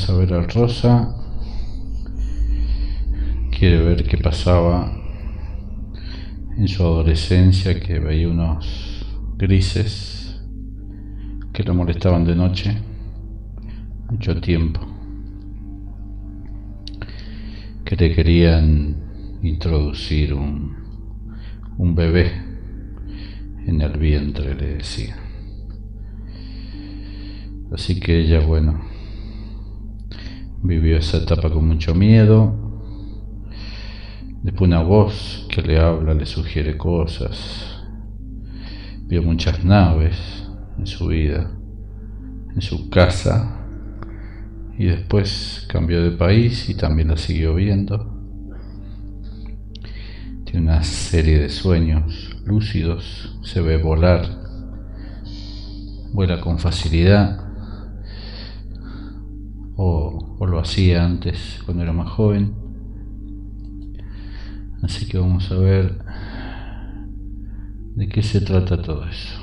Vamos a ver al Rosa. Quiere ver qué pasaba en su adolescencia, que veía unos grises que lo molestaban de noche mucho tiempo, que le querían introducir un bebé en el vientre, le decía. Así que ella, bueno, vivió esa etapa con mucho miedo. Después una voz que le habla, le sugiere cosas. Vio muchas naves en su vida, en su casa, y después cambió de país y también la siguió viendo. Tiene una serie de sueños lúcidos, se ve volar, vuela con facilidad, o lo hacía antes cuando era más joven. Así que vamos a ver de qué se trata todo eso.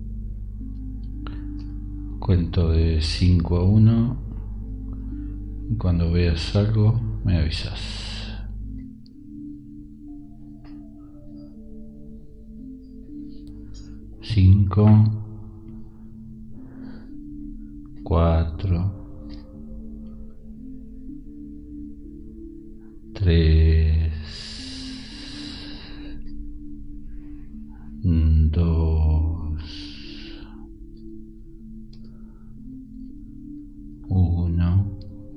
Cuento de 5 a 1 y cuando veas algo me avisas. 5, 4, 3, 2, 1.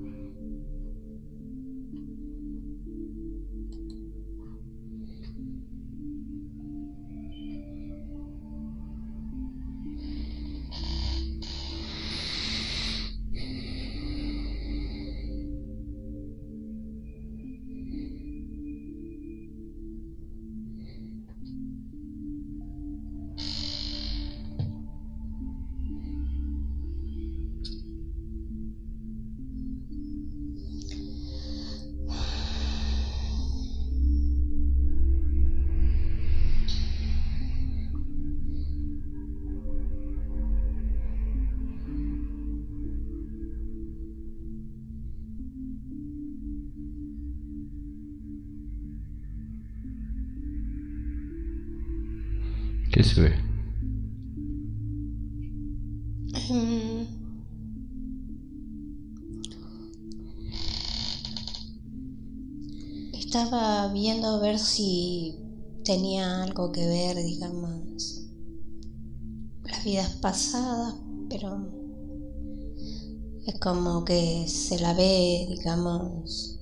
¿Qué se ve? Estaba viendo a ver si tenía algo que ver, digamos, las vidas pasadas, pero es como que se la ve, digamos,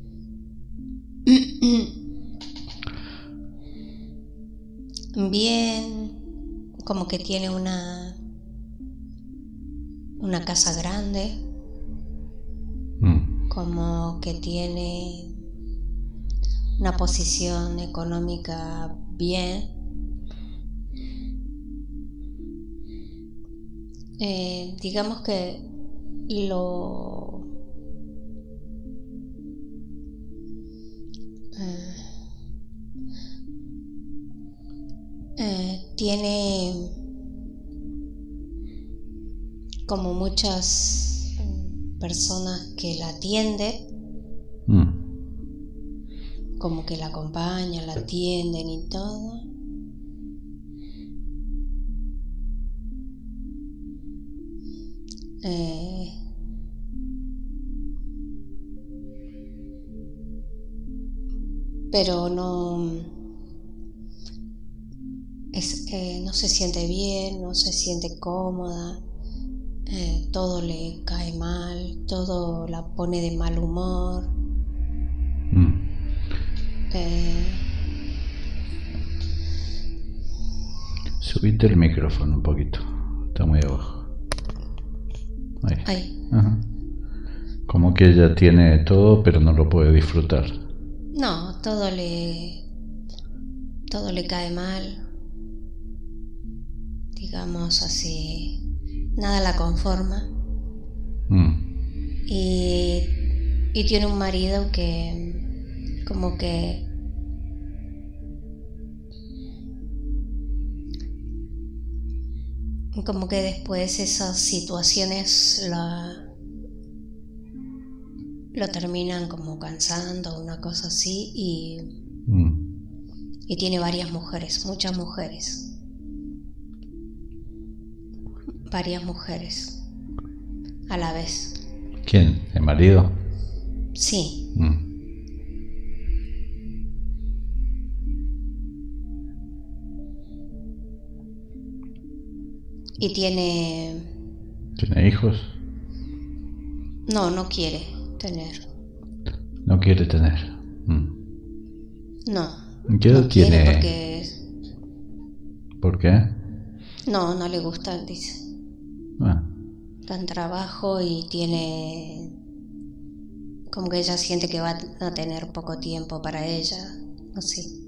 bien, como que tiene una casa grande, como que tiene una posición económica bien. Digamos que lo tiene como muchas personas que la atienden, como que la acompañan, la atienden y todo. Pero no se siente bien, no se siente cómoda, todo le cae mal, todo la pone de mal humor. Subite el micrófono un poquito, está muy abajo. Ahí. Ajá. Como que ella tiene todo pero no lo puede disfrutar. No, todo le cae mal, digamos así, nada la conforma. Y tiene un marido que como que después esas situaciones lo terminan como cansando, una cosa así, Mm. y tiene varias mujeres, muchas mujeres a la vez. ¿Quién? ¿El marido? Sí. Mm. Y tiene... ¿Tiene hijos? No quiere tener. No quiere tener. Mm. No. ¿Qué edad No quiere tiene? porque... ¿Por qué? No le gusta, dice. Ah. Está en trabajo y tiene... Como que ella siente que va a tener poco tiempo para ella. Así.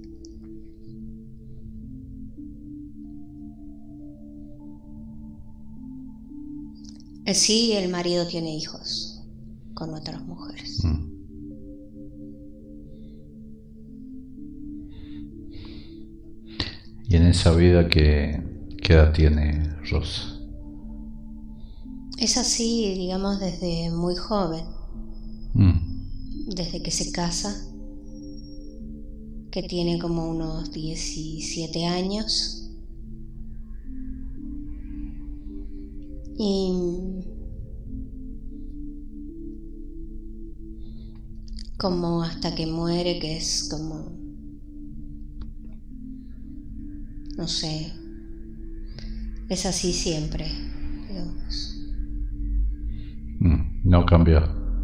Sí, el marido tiene hijos con otras mujeres. Mm. ¿Y en esa vida qué edad tiene Rosa? Es así, digamos, desde muy joven. Desde que se casa, que tiene como unos 17 años. Y como hasta que muere, que es como, no sé, es así siempre, digamos. No cambió.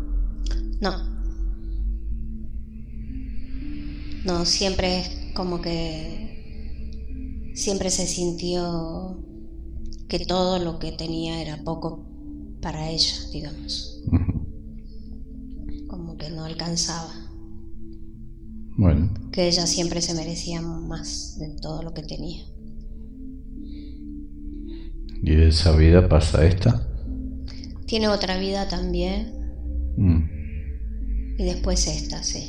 No, siempre es como que siempre se sintió que todo lo que tenía era poco para ella, digamos. Como que no alcanzaba. Bueno. Que ella siempre se merecía más de todo lo que tenía. ¿Y de esa vida pasa esta? Tiene otra vida también. Y después esta, sí.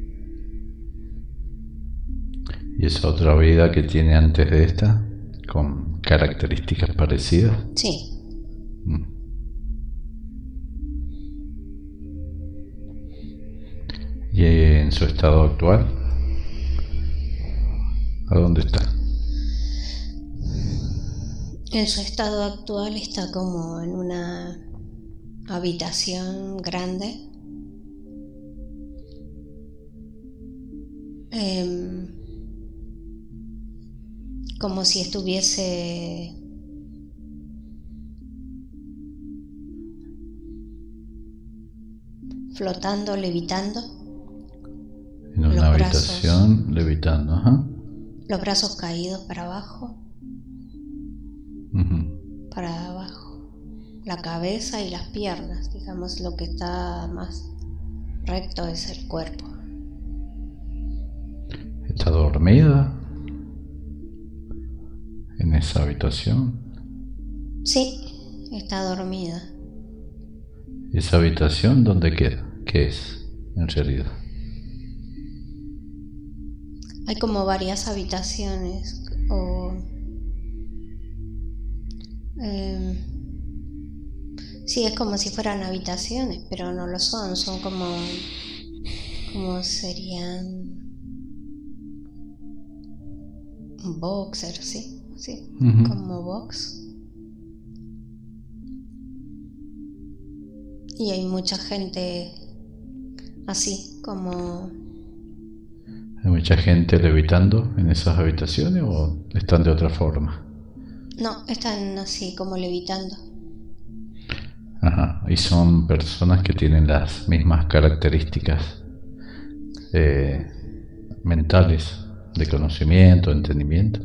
¿Y esa otra vida que tiene antes de esta? ¿Con características parecidas? Sí. ¿Y en su estado actual? ¿A dónde está? En su estado actual está como en una habitación grande. Como si estuviese flotando, levitando. En una habitación levitando, ajá. Los brazos caídos para abajo. Para abajo. La cabeza y las piernas, digamos, lo que está más recto es el cuerpo. ¿Está dormida en esa habitación? Sí, está dormida. ¿Y esa habitación dónde queda? ¿Qué es en realidad? Hay como varias habitaciones o... sí, es como si fueran habitaciones, pero no lo son, son como serían boxer, sí, como box. Y hay mucha gente así, como... ¿Hay mucha gente levitando en esas habitaciones o están de otra forma? No, están así, como levitando. Ajá, y son personas que tienen las mismas características mentales, de conocimiento, entendimiento.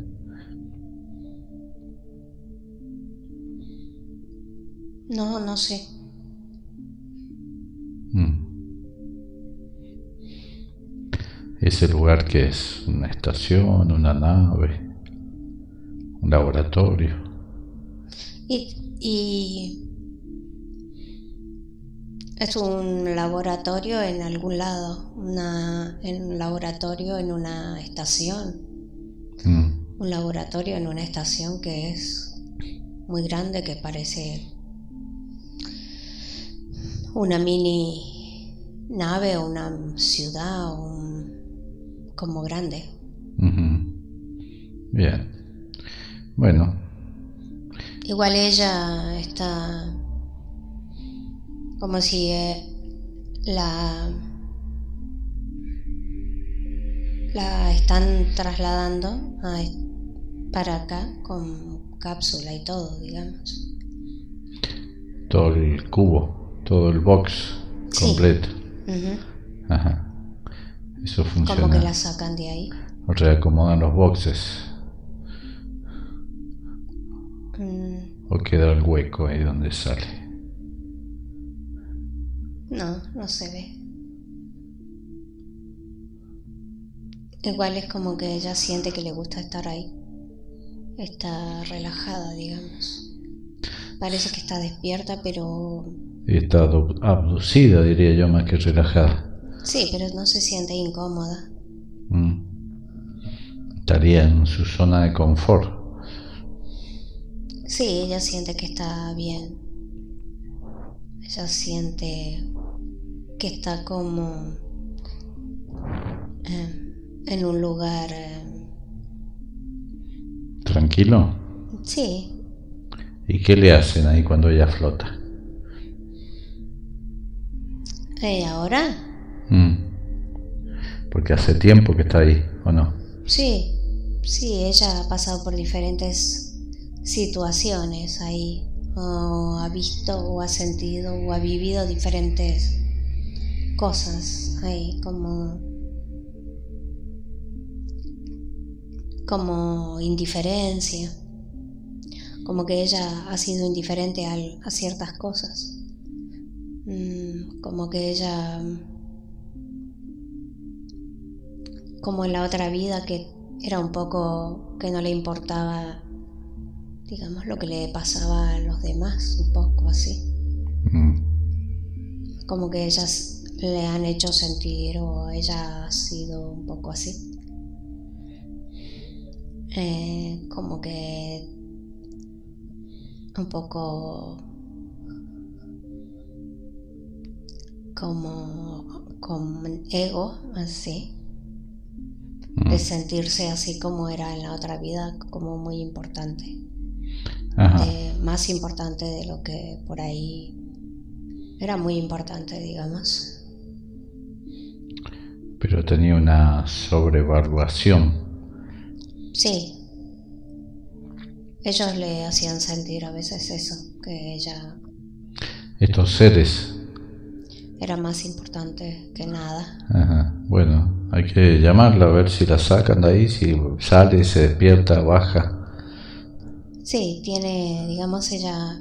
No sé. Ese lugar que es una estación, una nave, un laboratorio. Y es un laboratorio en algún lado, un laboratorio en una estación. Un laboratorio en una estación que es muy grande, que parece una mini nave o una ciudad como grande. Bien. Bueno. Igual ella está como si la están trasladando para acá con cápsula y todo, digamos. Todo el cubo, todo el box completo. Sí. Ajá. Eso funciona. Como que la sacan de ahí. Reacomodan los boxes. O queda el hueco ahí donde sale. No se ve. Igual es como que ella siente que le gusta estar ahí. Está relajada, digamos. Parece que está despierta, pero... Y está abducida, diría yo, más que relajada. Sí, pero no se siente incómoda. Estaría en su zona de confort. Sí, ella siente que está bien. Ella siente que está como en un lugar... ¿Tranquilo? Sí. ¿Y qué le hacen ahí cuando ella flota? ¿Ahora? Porque hace tiempo que está ahí, ¿o no? Sí, ella ha pasado por diferentes situaciones ahí, o ha visto, o ha sentido, o ha vivido diferentes cosas ahí, como indiferencia, como que ella ha sido indiferente a ciertas cosas, como que ella, como en la otra vida que era un poco que no le importaba, digamos, lo que le pasaba a los demás, un poco así. Como que ellas le han hecho sentir, o ella ha sido un poco así. Como que un poco como con ego, así, de sentirse así como era en la otra vida, como muy importante. Más importante de lo que por ahí era, muy importante, digamos. Pero tenía una sobrevaluación. Sí. Ellos le hacían sentir a veces eso, que ella... Estos seres. Era más importante que nada. Bueno, hay que llamarla a ver si la sacan de ahí, si sale, se despierta, baja. Sí, tiene, digamos, ella...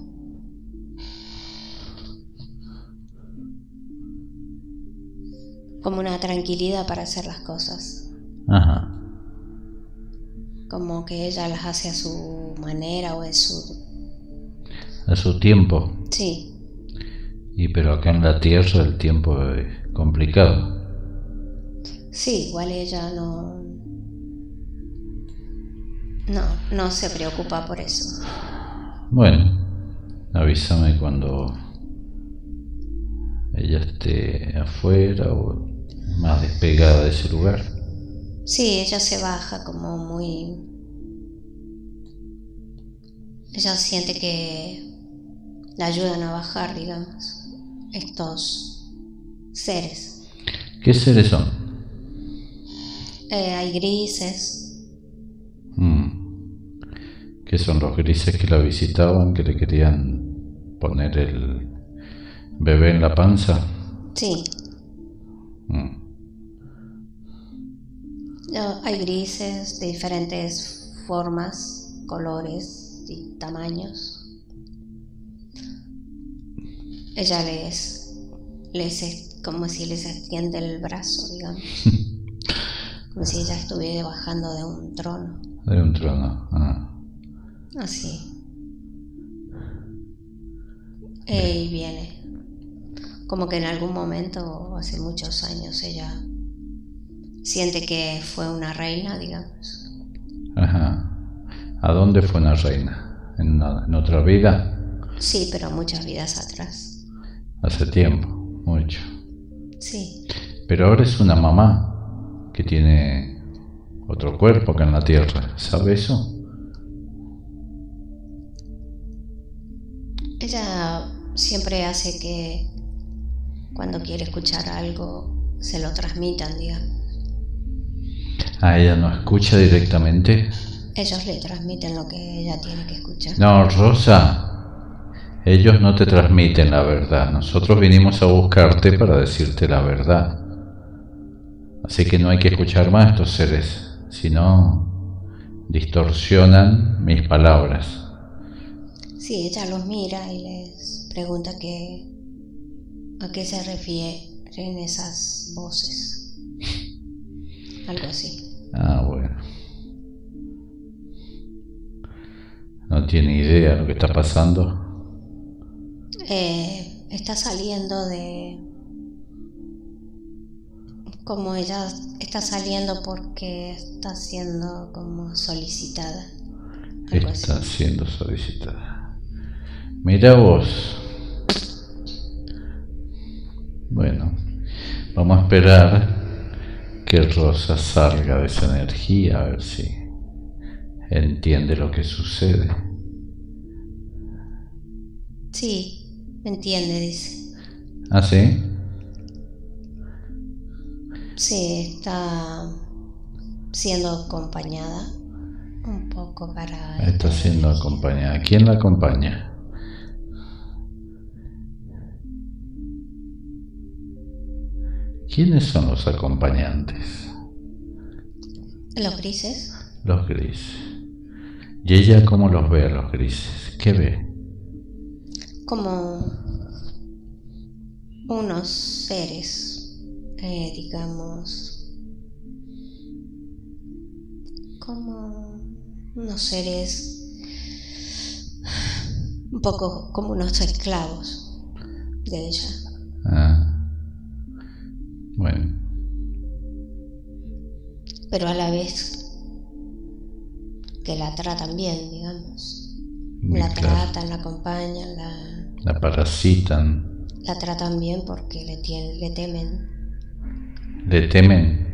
como una tranquilidad para hacer las cosas. Como que ella las hace a su manera o a su tiempo. Sí. Pero acá en la Tierra el tiempo es complicado. Sí, igual ella no se preocupa por eso. Bueno, avísame cuando ella esté afuera o más despegada de ese lugar. Sí, ella se baja como muy... Ella siente que la ayudan a bajar, digamos, estos seres. ¿Qué seres son? Hay grises. ¿Qué son los grises que la visitaban, que le querían poner el bebé en la panza? Sí. Hay grises de diferentes formas, colores y tamaños. Ella les como si les extiende el brazo, digamos. Como si ella estuviera bajando de un trono. De un trono. Así. Y viene. Como que en algún momento, hace muchos años, ella siente que fue una reina, digamos. ¿A dónde fue una reina? ¿En otra vida? Sí, pero muchas vidas atrás. Hace tiempo, mucho. Sí, Pero ahora es una mamá que tiene otro cuerpo acá en la tierra. ¿Sabe eso? ella siempre hace que cuando quiere escuchar algo se lo transmitan, digamos. ¿A ella no escucha directamente? Ellos le transmiten lo que ella tiene que escuchar. No, Rosa, ellos no te transmiten la verdad. Nosotros vinimos a buscarte para decirte la verdad. Así que no hay que escuchar más a estos seres, sino distorsionan mis palabras. Sí, ella los mira y les pregunta a qué se refieren esas voces. Algo así. Ah, bueno. No tiene idea de lo que está pasando. Está saliendo de... Como ella está saliendo porque está siendo como solicitada. Algo Está así. siendo solicitada. Mira vos. Bueno, vamos a esperar que Rosa salga de esa energía, a ver si entiende lo que sucede. Sí, entiende, dice. ¿Ah, sí? Sí, está siendo acompañada un poco para... Está siendo acompañada. ¿Quién la acompaña? ¿Quiénes son los acompañantes? Los grises. Los grises. ¿Y ella cómo los ve a los grises? ¿Qué ve? Como unos seres, digamos, como unos seres un poco como unos esclavos de ella. Ah, bueno. Pero a la vez que la tratan bien, digamos. Muy La claro. tratan, la acompañan, La parasitan. la tratan bien porque le temen. ¿Le temen?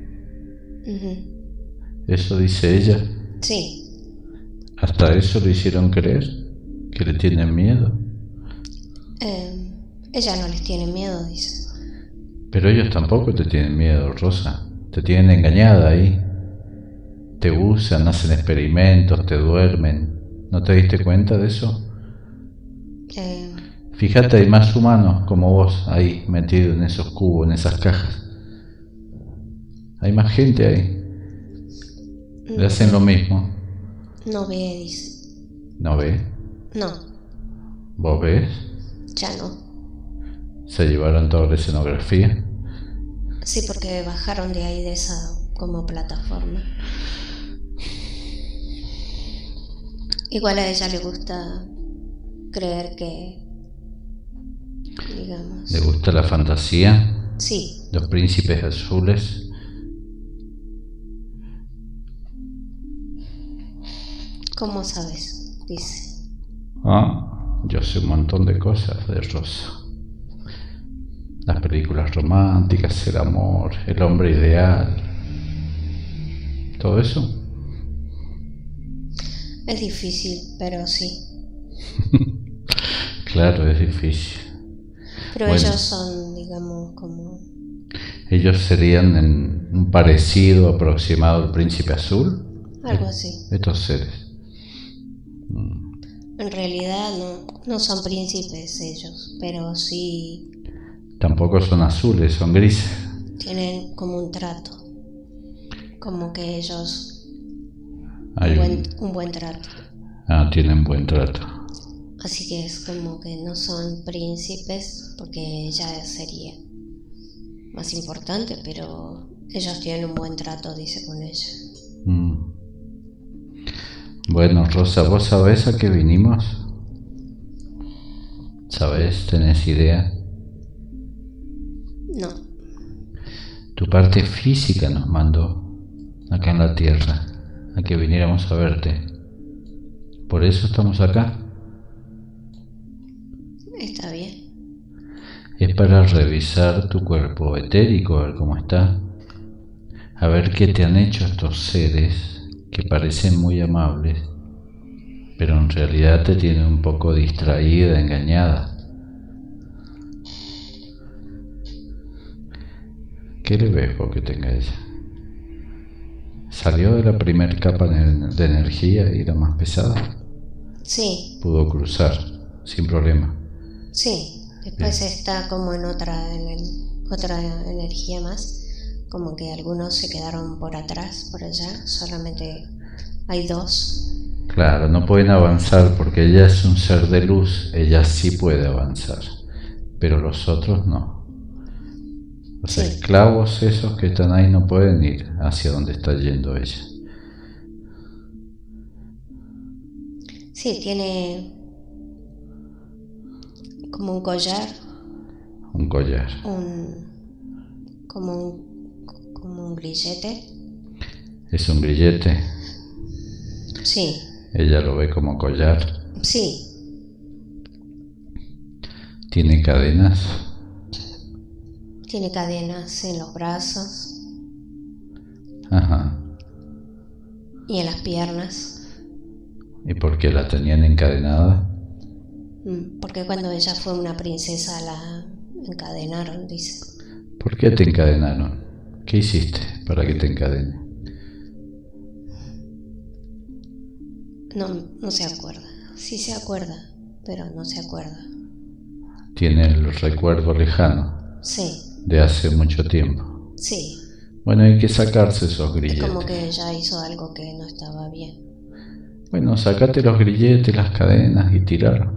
Ujú. ¿Eso dice ella? Sí, ¿Hasta eso le hicieron creer? ¿Que le tienen miedo? ella no les tiene miedo, dice. Pero ellos tampoco te tienen miedo, Rosa. Te tienen engañada ahí. Te usan, hacen experimentos, te duermen. ¿No te diste cuenta de eso? Fíjate, hay más humanos como vos ahí metidos en esos cubos, en esas cajas. Hay más gente ahí. Le hacen lo mismo. No ve, dice. ¿No ves? No, ¿Vos ves? ya no. Se llevaron toda la escenografía. Sí, porque bajaron de ahí de esa como plataforma. Igual a ella le gusta creer que, digamos... ¿Le gusta la fantasía? Sí, Los príncipes azules. ¿cómo sabes? Dice. Ah, yo sé un montón de cosas de Rosa. Las películas románticas, el amor, el hombre ideal. ¿Todo eso? Es difícil, pero sí. Claro, es difícil. Pero Bueno. ellos son, digamos, como... Ellos serían en un parecido aproximado al príncipe azul. algo así. Estos seres. En realidad no son príncipes ellos, pero sí Tampoco son azules, son grises. tienen como un trato. Como que ellos... Hay un buen trato. tienen buen trato. Así que es como que no son príncipes, porque ya sería más importante, pero ellos tienen un buen trato, dice con ella. Bueno, Rosa, ¿vos sabés a qué vinimos? ¿Sabés? ¿Tenés idea? No, Tu parte física nos mandó acá en la tierra a que viniéramos a verte. Por eso estamos acá. está bien. es para revisar tu cuerpo etérico, a ver cómo está, a ver qué te han hecho estos seres que parecen muy amables, pero en realidad te tienen un poco distraída, engañada. ¿Qué le ves vos que tenga ella? ¿Salió de la primera capa de energía y la más pesada? Sí. Pudo cruzar sin problema. Sí, después bien. Está como en otra energía más, como que algunos se quedaron por atrás, por allá, solamente hay 2. Claro, no pueden avanzar porque ella es un ser de luz, ella sí puede avanzar, pero los otros no. Los esclavos esos que están ahí no pueden ir hacia donde está yendo ella. Sí, tiene como un collar. Un collar. Como un grillete. ¿Es un grillete? Sí. ¿Ella lo ve como collar? Sí. ¿Tiene cadenas? Tiene cadenas en los brazos. Ajá. Y en las piernas. ¿Y por qué la tenían encadenada? Porque cuando ella fue una princesa la encadenaron, dice. ¿Por qué te encadenaron? ¿Qué hiciste para que te encadenen? No se acuerda. Sí se acuerda, pero no se acuerda. Tiene el recuerdo lejano. Sí. De hace mucho tiempo. Sí. Bueno, hay que sacarse esos grilletes. Es como que ella hizo algo que no estaba bien. Bueno, sacate los grilletes, las cadenas y tirar.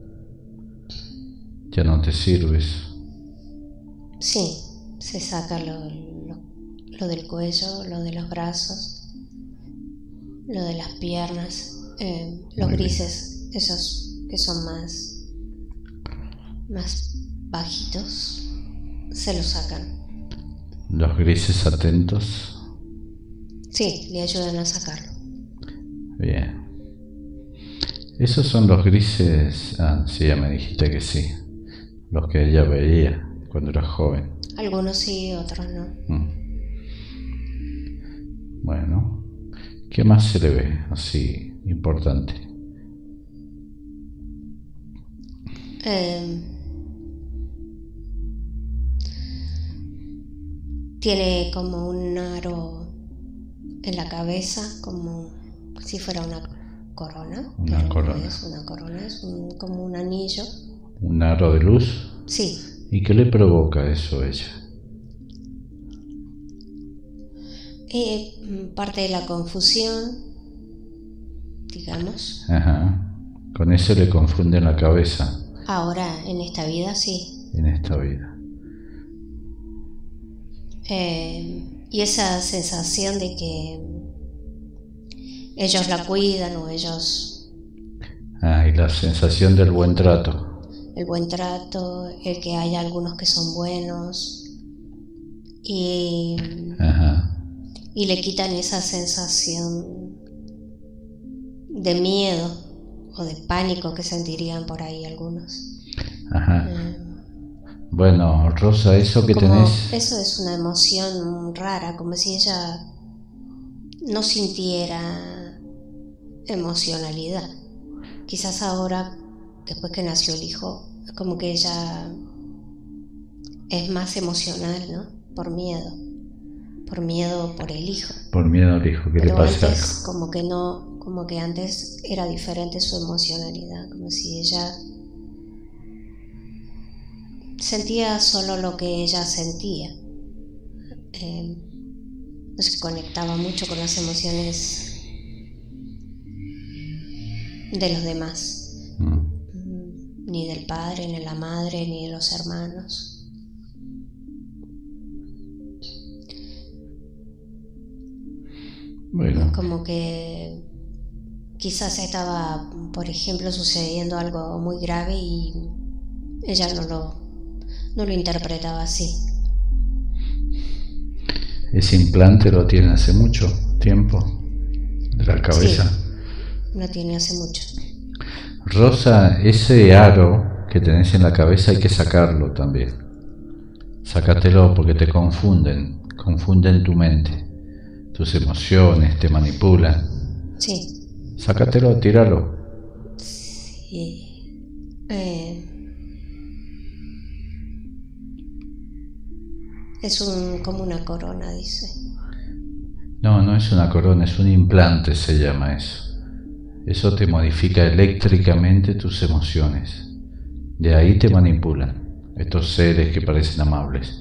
Ya no te sirves. Sí, se saca lo del cuello, lo de los brazos, lo de las piernas, los grises, esos que son más bajitos, se los sacan. ¿Los grises atentos? Sí, le ayudan a sacarlo. Bien. Esos son los grises... sí, ya me dijiste que sí. Los que ella veía cuando era joven. Algunos sí, otros no. Bueno, ¿qué más se le ve así importante? Tiene como un aro en la cabeza, como si fuera una corona. Una corona. No es una corona, es como un anillo. ¿Un aro de luz? Sí. ¿Y qué le provoca eso a ella? Parte de la confusión, digamos. Ajá. Con eso le confunde la cabeza. Ahora, en esta vida, sí. En esta vida. Y esa sensación de que ellos la cuidan o ellos... Y la sensación del buen trato. El buen trato, el que hay algunos que son buenos y le quitan esa sensación de miedo o de pánico que sentirían por ahí algunos. Ajá. Bueno, Rosa, eso que tenés... Eso es una emoción rara, como si ella no sintiera emocionalidad. Quizás ahora, después que nació el hijo, es como que ella es más emocional, ¿no? Por miedo por el hijo. Por miedo al hijo, que le pase antes, algo. como que no, como que antes era diferente su emocionalidad, como si ella sentía solo lo que ella sentía. No se conectaba mucho con las emociones de los demás. Ni del padre, ni de la madre, ni de los hermanos. Bueno. Como que quizás estaba, por ejemplo, sucediendo algo muy grave y ella no lo interpretaba así. ¿Ese implante lo tiene hace mucho tiempo? ¿De la cabeza? Sí, lo tiene hace mucho. Rosa, ese aro que tenés en la cabeza hay que sacarlo también. Sácatelo porque te confunden tu mente, tus emociones, te manipulan. Sí. Sácatelo, tíralo. Sí. Es como una corona, dice. No, no es una corona, es un implante, se llama eso. Eso te modifica eléctricamente tus emociones. De ahí te manipulan estos seres que parecen amables.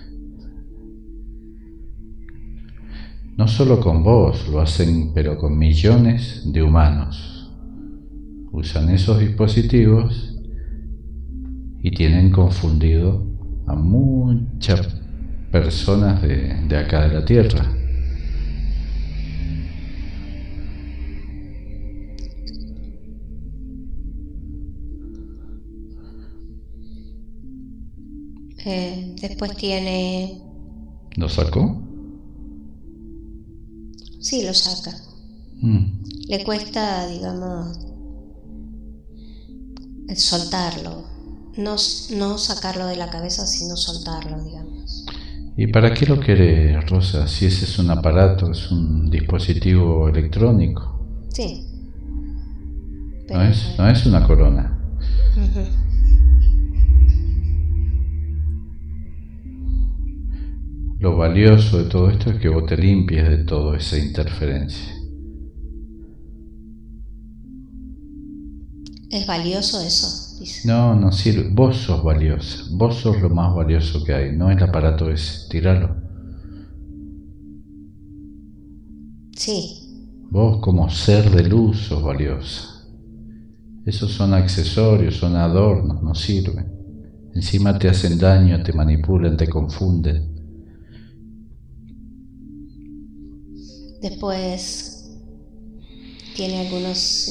No solo con vos, lo hacen, pero con millones de humanos. Usan esos dispositivos y tienen confundido a muchas personas de acá de la Tierra. Después tiene... ¿Lo sacó? Sí, lo saca. Le cuesta, digamos, soltarlo. No sacarlo de la cabeza, sino soltarlo, digamos. ¿Y para qué lo quiere, Rosa? Si ese es un aparato, es un dispositivo electrónico. Sí. No es una corona. Uh-huh. Lo valioso de todo esto es que vos te limpies de toda esa interferencia. ¿Es valioso eso? Dice. No, no sirve. Vos sos valiosa. Vos sos lo más valioso que hay. No el aparato ese. Tíralo. Sí. Vos como ser de luz sos valiosa. Esos son accesorios, son adornos, no sirven. Encima te hacen daño, te manipulan, te confunden. Después tiene algunos...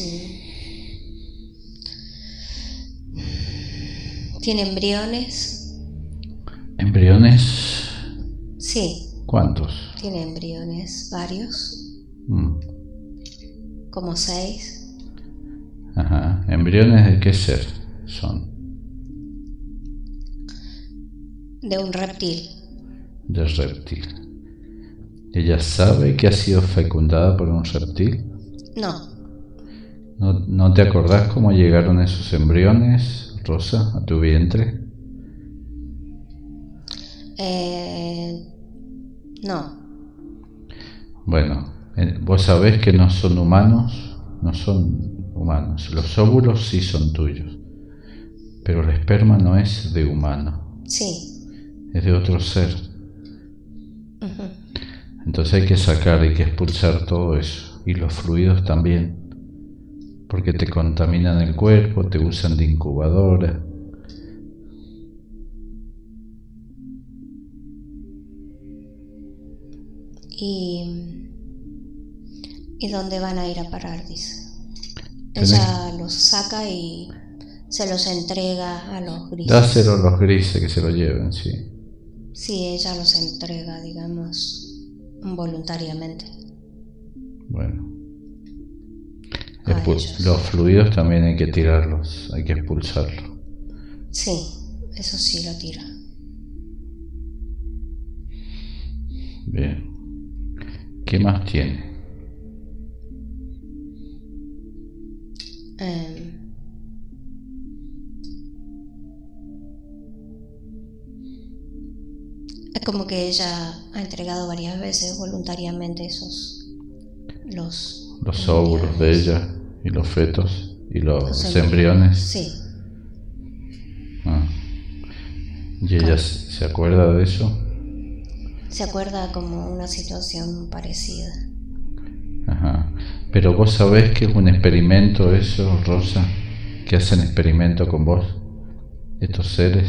¿Tiene embriones? ¿Embriones? Sí. ¿Cuántos? Tiene embriones, varios. Como 6. Ajá. ¿Embriones de qué ser son? De un reptil. Del reptil. ¿Ella sabe que ha sido fecundada por un reptil? No. ¿No te acordás cómo llegaron esos embriones, Rosa, a tu vientre? No. Bueno, vos sabés que no son humanos, Los óvulos sí son tuyos, pero el esperma no es de humano. Sí. Es de otro ser. Uh-huh. Entonces hay que expulsar todo eso, y los fluidos también, porque te contaminan el cuerpo, te usan de incubadora. ¿Y dónde van a ir a parar? Dice. Ella los saca y se los entrega a los grises. Dáselo a los grises que se lo lleven, sí. Sí, ella los entrega, digamos, voluntariamente. Bueno. Los fluidos también hay que tirarlos, hay que expulsarlos. Sí, eso sí lo tira. Bien. ¿Qué más tiene? Es como que ella ha entregado varias veces voluntariamente los óvulos de ella y los fetos y los embriones. Sí. ¿Y ella se acuerda de eso? Se acuerda como una situación parecida. Ajá. Pero vos sabés que es un experimento eso, Rosa, que hacen experimento con vos, estos seres.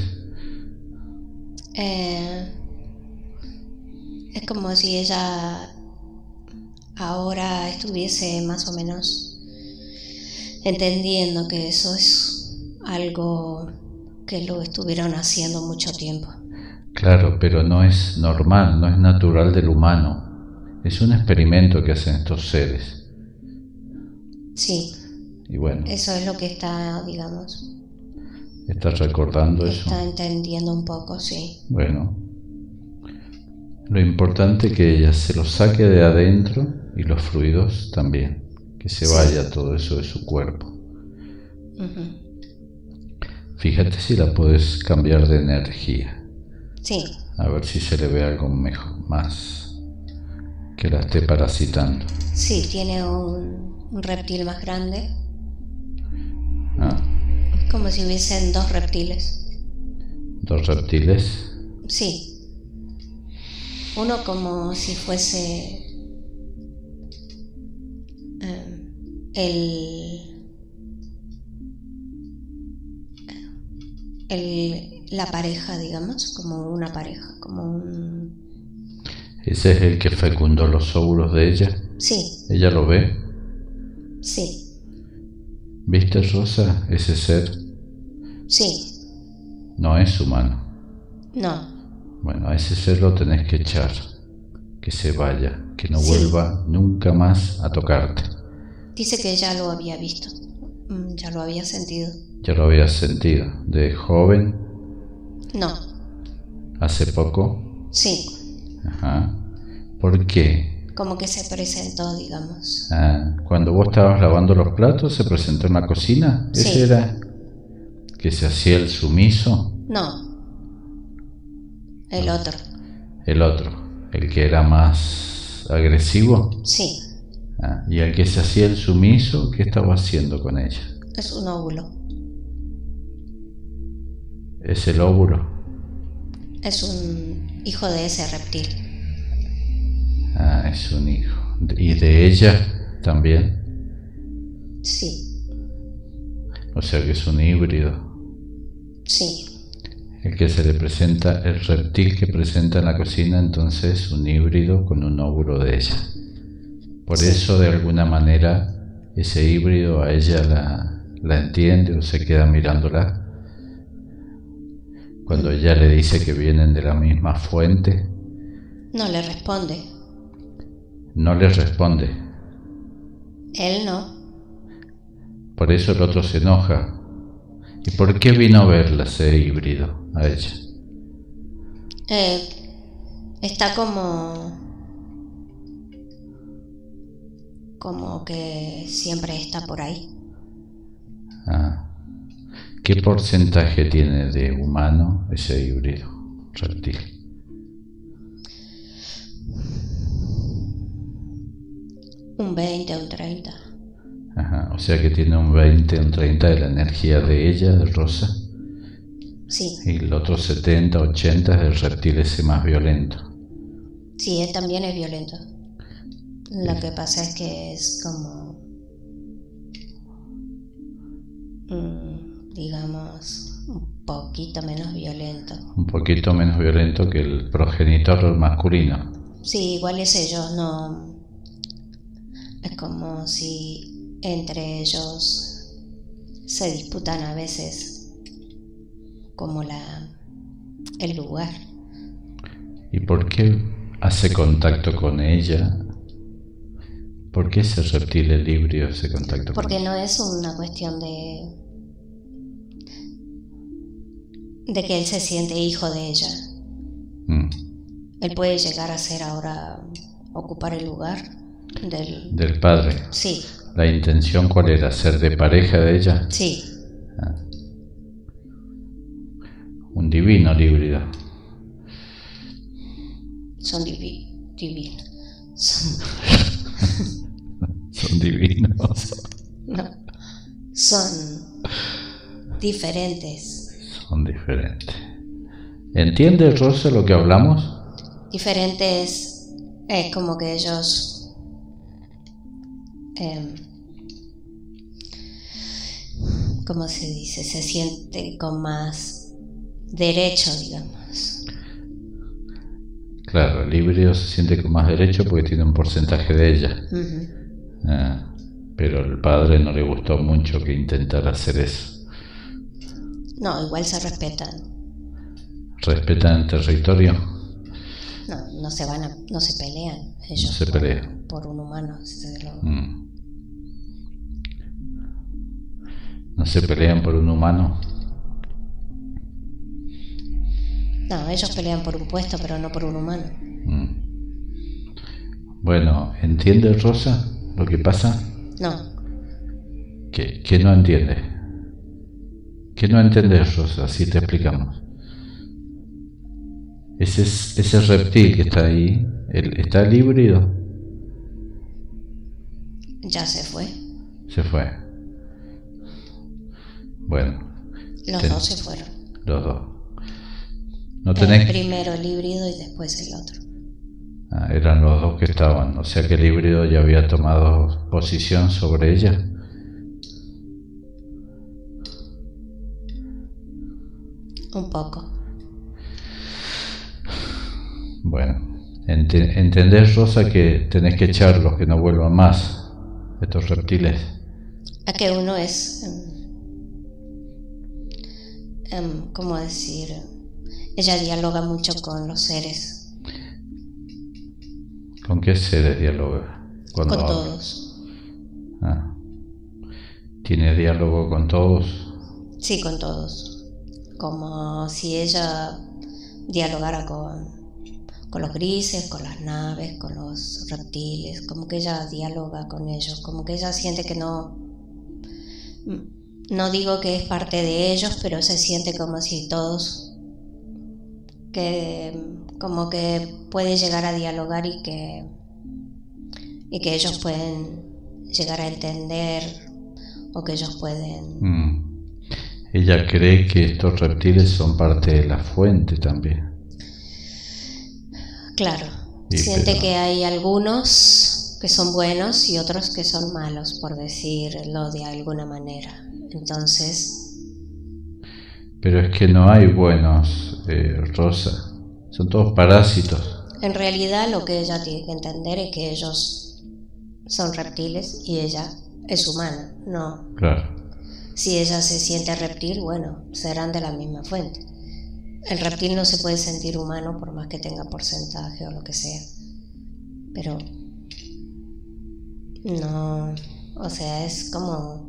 Es como si ella ahora estuviese más o menos entendiendo que eso es algo que lo estuvieron haciendo mucho tiempo. Claro, pero no es normal, no es natural del humano. Es un experimento que hacen estos seres. Sí. Y bueno. Eso es lo que está, digamos. ¿Estás recordando eso? Está entendiendo un poco, sí. Bueno, lo importante es que ella se lo saque de adentro y los fluidos también, que se vaya todo eso de su cuerpo. Fíjate si la puedes cambiar de energía. Sí. A ver si se le ve algo mejor, más que la esté parasitando. Sí, tiene un reptil más grande. Como si hubiesen dos reptiles. ¿Dos reptiles? Sí. Uno como si fuese la pareja, digamos, como una pareja, como un... ¿Ese es el que fecundó los óvulos de ella? Sí. ¿Ella lo ve? Sí. ¿Viste, Rosa, ese ser? Sí. No es humano. No. Bueno, a ese ser lo tenés que echar, que se vaya, que no vuelva nunca más a tocarte. Dice que ya lo había visto, ya lo había sentido. ¿Ya lo habías sentido? ¿De joven? No. ¿Hace poco? Sí. Ajá. ¿Por qué? Como que se presentó, digamos. Cuando vos estabas lavando los platos, ¿se presentó en la cocina? Sí. ¿Ese era que se hacía el sumiso? No. El otro. El otro, el que era más agresivo. Sí. ¿Y el que se hacía el sumiso, qué estaba haciendo con ella? Es un óvulo. ¿Es el óvulo? Es un hijo de ese reptil. Es un hijo. ¿Y de ella también? Sí. O sea que es un híbrido. Sí. El que se le presenta, el reptil que presenta en la cocina, entonces es un híbrido con un óvulo de ella. Por eso, de alguna manera, ese híbrido a ella la entiende o se queda mirándola. Cuando ella le dice que vienen de la misma fuente, no le responde. No le responde. Él no. Por eso el otro se enoja. ¿Y por qué vino a verla ese híbrido a ella? Está como que siempre está por ahí. ¿Qué porcentaje tiene de humano ese híbrido reptil? Un 20, un 30. O sea que tiene un 20, un 30 de la energía de ella, de Rosa. Sí. Y el otro 70, 80 es del reptil ese más violento. Sí, él también es violento. Lo que pasa es que es como, digamos, un poquito menos violento. Un poquito menos violento que el progenitor masculino. Sí, igual es ellos, no. Es como si entre ellos se disputan a veces como el lugar. ¿Y por qué hace contacto con ella? ¿Por qué ese reptil, el híbrido, hace contacto con ella? Porque no es una cuestión de que él se siente hijo de ella. Él puede llegar a ser ahora, ocupar el lugar del padre. Sí. ¿La intención cuál era? ¿Ser de pareja de ella? Sí. Un divino el híbrido. Son divinos. Son divinos. No. Son diferentes. Son diferentes. ¿Entiende, Rosa, lo que hablamos? Diferentes, como que ellos ¿cómo se dice? Se siente con más derecho, digamos. Claro, el híbrido se siente con más derecho porque tiene un porcentaje de ella. Pero al padre no le gustó mucho que intentara hacer eso. No, igual se respetan. ¿Respetan el territorio? No se pelean ellos. No se pelean. Por un humano. ¿No se pelean por un humano? No, ellos pelean por un puesto, pero no por un humano. Bueno, ¿entiende Rosa lo que pasa? No. ¿Qué no entiende? ¿Qué no entendés, Rosa? Si te explicamos. Ese reptil que está ahí, ¿está el híbrido? Ya se fue. Se fue. Bueno. Los dos se fueron. Los dos. No tenés... Primero el híbrido y después el otro. Eran los dos que estaban. O sea que el híbrido ya había tomado posición sobre ella. Un poco. Bueno, ¿entendés, Rosa, que tenés que echarlos, que no vuelvan más estos reptiles? A que uno es, ¿cómo decir? Ella dialoga mucho con los seres. ¿Con qué seres dialoga? Con todos. ¿Tiene diálogo con todos? Sí, con todos. Como si ella dialogara con los grises, con las naves, con los reptiles, como que ella dialoga con ellos, como que ella siente que no digo que es parte de ellos, pero se siente como si todos, que como que puede llegar a dialogar y que ellos pueden llegar a entender o que ellos pueden... Ella cree que estos reptiles son parte de la fuente también. Claro, siente que hay algunos que son buenos y otros que son malos, por decirlo de alguna manera. Entonces... Pero es que no hay buenos, Rosa. Son todos parásitos. En realidad lo que ella tiene que entender es que ellos son reptiles y ella es humana, ¿no? Claro. Si ella se siente reptil, bueno, serán de la misma fuente. El reptil no se puede sentir humano por más que tenga porcentaje o lo que sea. Pero no, o sea, es como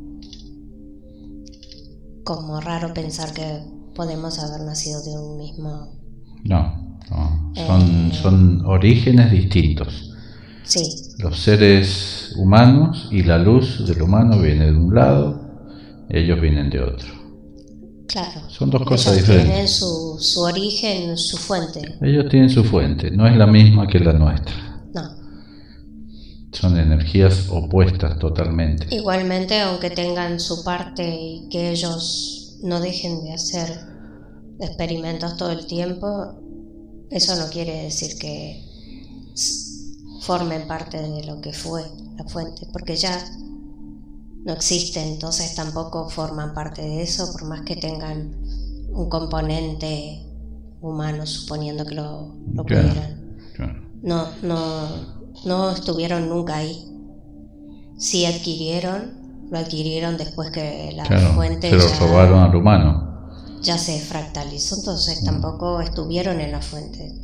raro pensar que podemos haber nacido de un mismo... No. Son orígenes distintos. Sí. Los seres humanos y la luz del humano viene de un lado, ellos vienen de otro. Claro. Son dos cosas diferentes. Tienen su origen, su fuente. Ellos tienen su fuente, no es la misma que la nuestra. No. Son energías opuestas totalmente. Igualmente, aunque tengan su parte y que ellos no dejen de hacer experimentos todo el tiempo, eso no quiere decir que formen parte de lo que fue la fuente, porque ya no existe, entonces tampoco forman parte de eso, por más que tengan un componente humano, suponiendo que lo pudieran. Claro. No estuvieron nunca ahí. Sí lo adquirieron después que la fuente se lo robaron al humano. Ya se fractalizó, entonces tampoco estuvieron en la fuente.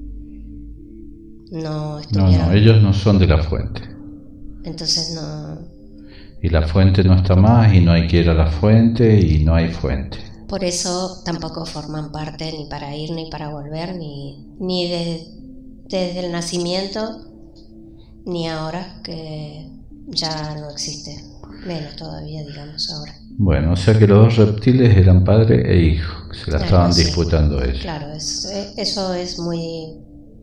No estuvieron. No, ellos no son de la fuente. Entonces no... Y la fuente no está más y no hay que ir a la fuente y no hay fuente. Por eso tampoco forman parte ni para ir ni para volver, ni desde el nacimiento, ni ahora que ya no existe. Menos todavía, digamos, ahora. Bueno, o sea que los dos reptiles eran padre e hijo, que se la estaban disputando ellos. Claro, eso es muy...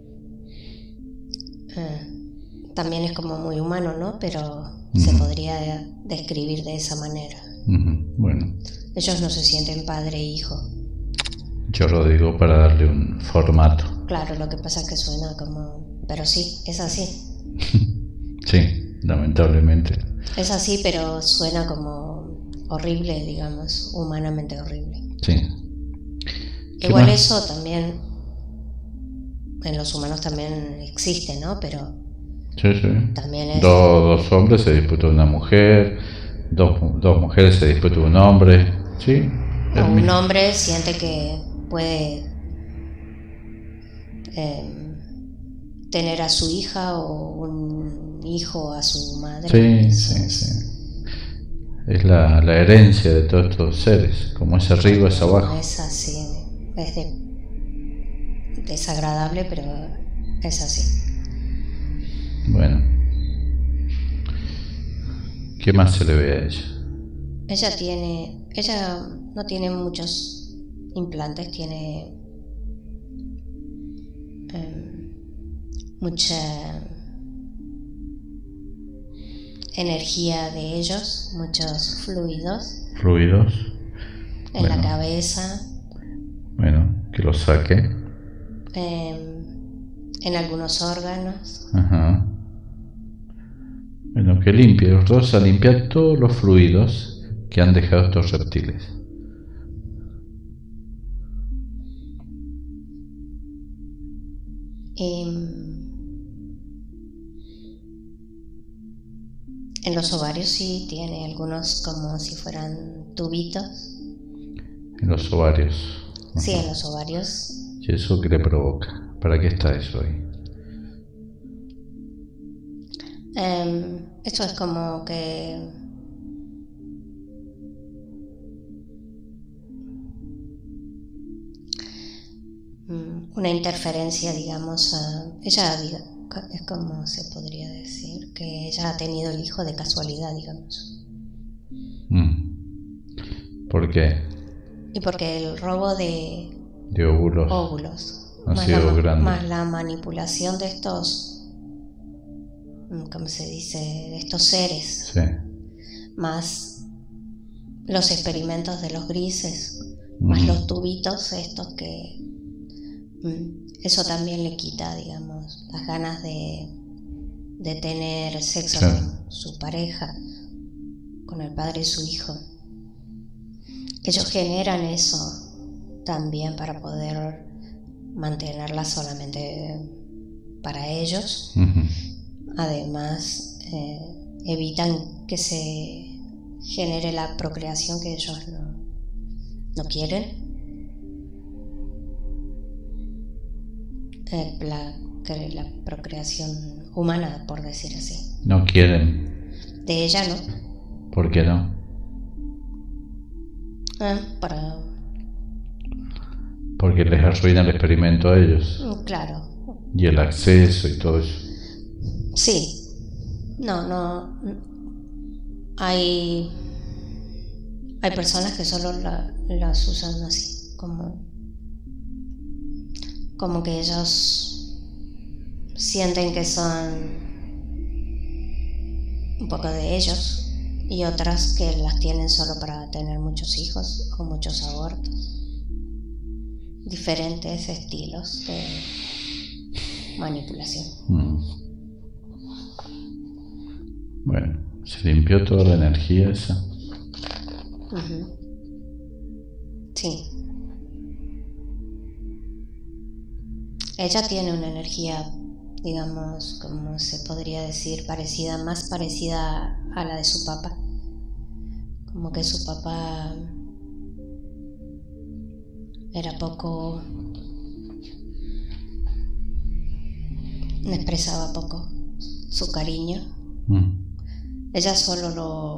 también es como muy humano, ¿no? Pero se podría describir de esa manera. Bueno. Ellos no se sienten padre e hijo. Yo lo digo para darle un formato. Claro, lo que pasa es que suena como... Pero sí, es así. Sí, lamentablemente. Es así, pero suena como horrible, digamos, humanamente horrible. Sí. Igual eso también, en los humanos también existe, ¿no? Pero sí. También es... Dos hombres se disputan una mujer, dos mujeres se disputan un hombre, ¿sí? O un hombre siente que puede tener a su hija o un hijo a su madre. Sí. Es la herencia de todos estos seres, como es arriba es abajo. Es así, desagradable, pero es así. Bueno. ¿Qué más se le ve a ella? Ella no tiene muchos implantes, tiene mucha energía de ellos, muchos fluidos. ¿Fluidos? En la cabeza. Bueno, que los saque. En algunos órganos. Ajá. Bueno, que limpie, Rosa, limpia todos los fluidos que han dejado estos reptiles. En los ovarios sí tiene algunos como si fueran tubitos. En los ovarios. Ajá. Sí, en los ovarios. ¿Y eso qué le provoca? ¿Para qué está eso ahí? Esto es como que una interferencia, digamos. Ella es como se podría decir que ella ha tenido el hijo de casualidad, digamos. ¿Por qué? Y porque el robo de óvulos ha sido grande. Más la manipulación de estos, ¿cómo se dice? De estos seres. Sí. Más los experimentos de los grises, más los tubitos estos que eso también le quita, digamos, las ganas de tener sexo con su pareja, con el padre de su hijo. Ellos generan eso también para poder mantenerla solamente para ellos. Además, evitan que se genere la procreación que ellos no quieren. La procreación humana, por decir así. No quieren. De ella no. ¿Por qué no? Porque les arruina el experimento a ellos. Claro. Y el acceso y todo eso. Sí. No. Hay personas que solo las usan así, como que ellos sienten que son un poco de ellos, y otras que las tienen solo para tener muchos hijos o muchos abortos. Diferentes estilos de manipulación. Bueno, se limpió toda la energía esa. Sí. Ella tiene una energía, digamos, como se podría decir, más parecida a la de su papá. Como que su papá era poco, expresaba poco su cariño. Ella solo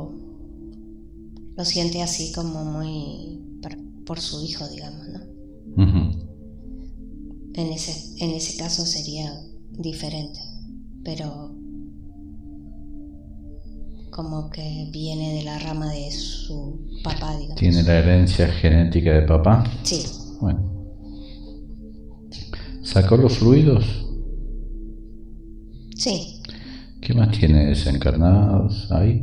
lo siente así como muy por su hijo, digamos, ¿no? En ese caso sería diferente, pero como que viene de la rama de su papá, digamos. ¿Tiene la herencia genética de papá? Sí. Bueno. ¿Sacó los fluidos? Sí. ¿Qué más tiene desencarnados ahí?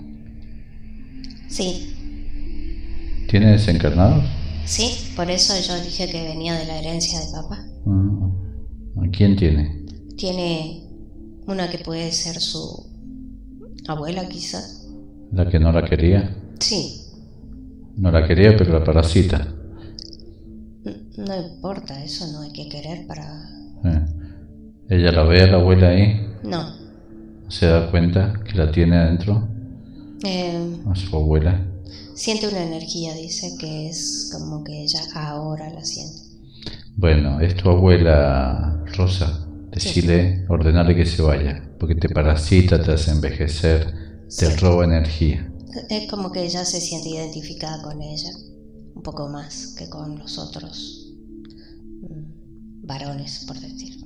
Sí. ¿Tiene desencarnados? Sí, por eso yo dije que venía de la herencia de papá. ¿A quién tiene? Tiene una que puede ser su abuela, quizás. ¿La que no la quería? Sí. No la quería, pero la parasita. No importa, eso no hay que querer para... ¿Ella la ve a la abuela ahí? No. ¿Se da cuenta que la tiene adentro? A su abuela. Siente una energía, dice que es como que ella ahora la siente. Bueno, es tu abuela, Rosa. Decile, sí. Ordenarle que se vaya, porque te parasita, te hace envejecer, te roba energía. Es como que ella se siente identificada con ella, un poco más que con los otros varones, por decir.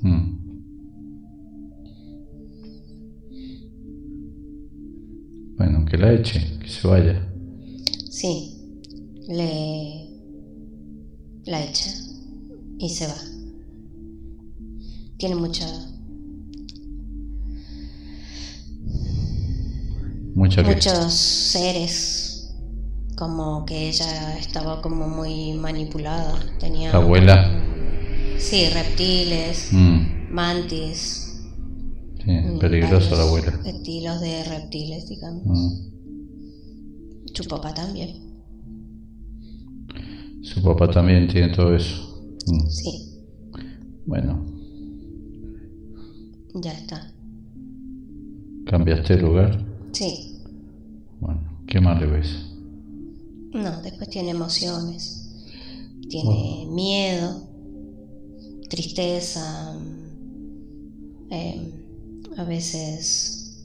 Bueno, que la eche, que se vaya. Sí, la echa y se va. Tiene Mucha muchos seres, como que ella estaba como muy manipulada. Tenía la abuela. Sí, reptiles, mantis. Sí, peligroso la abuela. Estilos de reptiles, digamos. Su papá también. Su papá también tiene todo eso. Sí. Bueno. Ya está. ¿Cambiaste de lugar? Sí. Bueno, ¿qué más le ves? No, después tiene emociones. Tiene miedo, tristeza, a veces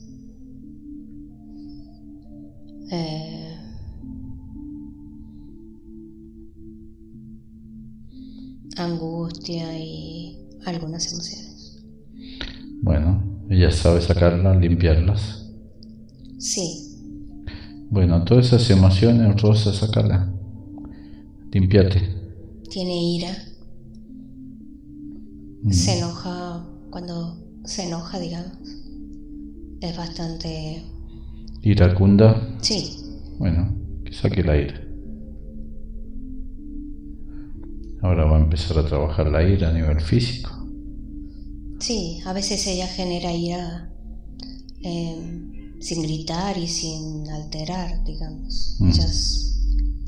angustia y algunas emociones. Bueno, ella sabe sacarlas, limpiarlas. Sí. Bueno, todas esas emociones, Rosa, sacarlas. Limpiate. Tiene ira. Se enoja cuando se enoja, digamos. Es bastante... ¿Iracunda? Sí. Bueno, que saque la ira. Ahora va a empezar a trabajar la ira a nivel físico. Sí, a veces ella genera ira sin gritar y sin alterar, digamos. Ellas...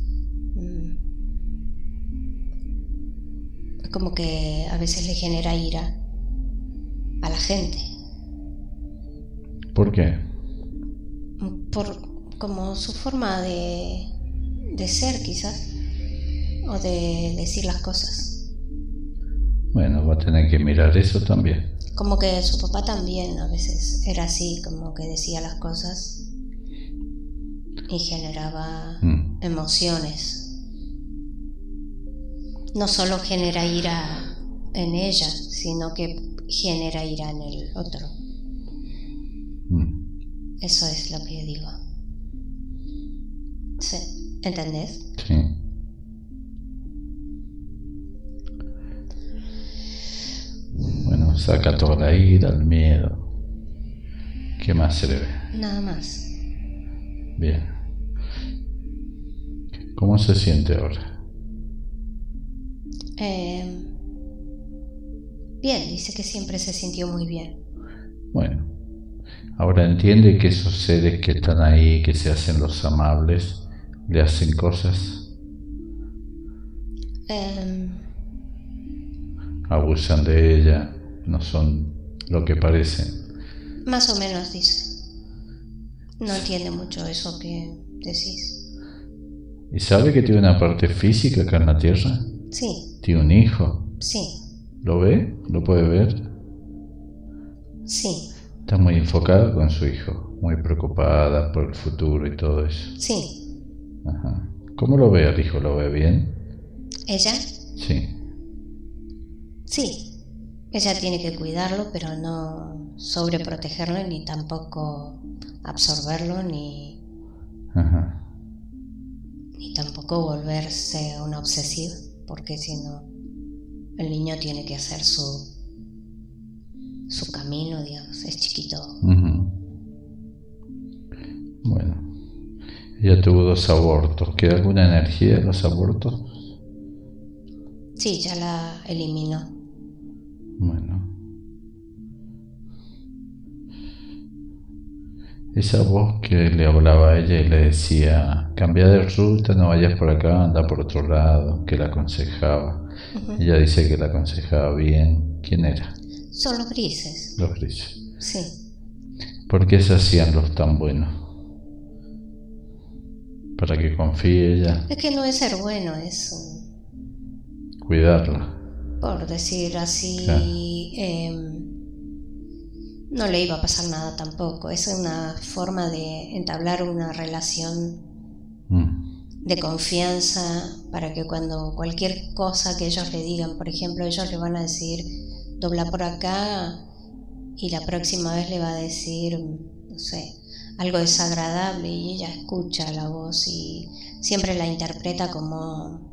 es como que a veces le genera ira a la gente. ¿Por qué? Por como su forma de ser, quizás, o de decir las cosas. Bueno, va a tener que mirar eso también. Como que su papá también a veces era así, como que decía las cosas y generaba emociones. No solo genera ira en ella, sino que genera ira en el otro. Eso es lo que yo digo. ¿Sí? ¿Entendés? Sí. Bueno, saca toda la ira, el miedo. ¿Qué más se le ve? Nada más. Bien. ¿Cómo se siente ahora? Bien, dice que siempre se sintió muy bien. Bueno, ahora entiende que esos seres que están ahí, que se hacen los amables, le hacen cosas. Abusan de ella, no son lo que parecen. Más o menos dice. No entiende mucho eso que decís. ¿Y sabe que tiene una parte física acá en la Tierra? Sí. ¿Tiene un hijo? Sí. ¿Lo ve? ¿Lo puede ver? Sí. Está muy enfocada con su hijo, muy preocupada por el futuro y todo eso. Sí. Ajá. ¿Cómo lo ve al hijo? ¿Lo ve bien? ¿Ella? Sí. Sí. Ella tiene que cuidarlo, pero no sobreprotegerlo, ni tampoco absorberlo, ni tampoco volverse una obsesiva, porque si no, el niño tiene que hacer su camino, digamos, es chiquito. Bueno, ella tuvo 2 abortos. ¿Queda alguna energía de los abortos? Sí, ya la eliminó. Bueno. Esa voz que le hablaba a ella y le decía, cambia de ruta, no vayas por acá, anda por otro lado, que la aconsejaba. Ella dice que la aconsejaba bien. ¿Quién era? Son los grises. Los grises. Sí. ¿Por qué se hacían los tan buenos? Para que confíe ella. Es que no es ser bueno, es cuidarla. Por decir así, claro. No le iba a pasar nada tampoco. Es una forma de entablar una relación de confianza para que cuando cualquier cosa que ellos le digan, por ejemplo, ellos le van a decir dobla por acá y la próxima vez le va a decir, no sé, algo desagradable y ella escucha la voz y siempre la interpreta como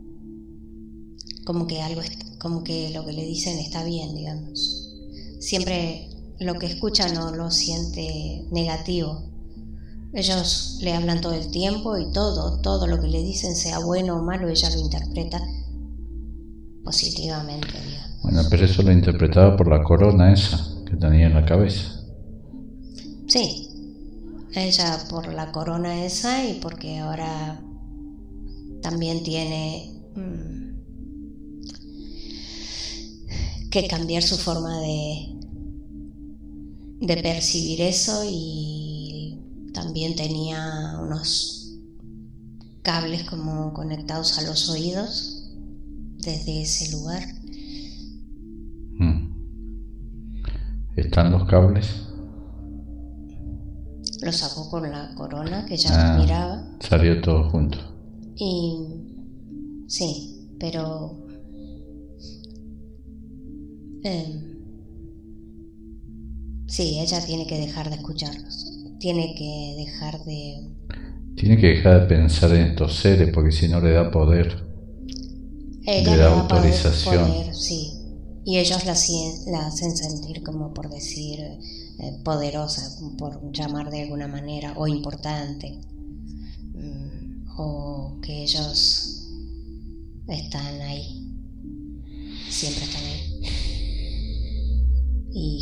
que algo, como que lo que le dicen está bien, digamos. Siempre lo que escucha no lo siente negativo. Ellos le hablan todo el tiempo y todo lo que le dicen, sea bueno o malo, ella lo interpreta positivamente, digamos. Bueno, pero eso lo interpretaba por la corona esa que tenía en la cabeza. Sí, ella por la corona esa y porque ahora también tiene que cambiar su forma de percibir eso, y también tenía unos cables como conectados a los oídos desde ese lugar. ¿Están los cables? Lo sacó con la corona, que ya lo miraba. Salió todo junto. Y sí, pero sí, ella tiene que dejar de escucharlos. Tiene que dejar de pensar en estos seres, porque si no le da poder. Ella le da autorización. poder, sí. Y ellos la hacen sentir, como por decir, poderosa, por llamar de alguna manera, o importante, o que ellos están ahí, siempre están ahí. Y